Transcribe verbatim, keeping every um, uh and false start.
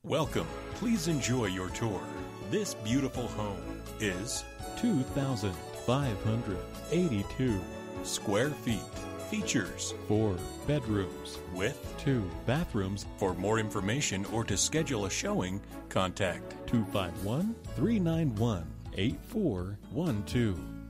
Welcome. Please enjoy your tour. This beautiful home is two thousand five hundred eighty-two square feet. Features four bedrooms with two bathrooms. For more information or to schedule a showing, contact two five one, three nine one, eight four one two.